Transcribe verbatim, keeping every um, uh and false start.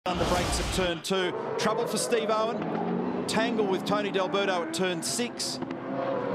On the brakes at turn two. Trouble for Steve Owen. Tangle with Tony Alberto at turn six.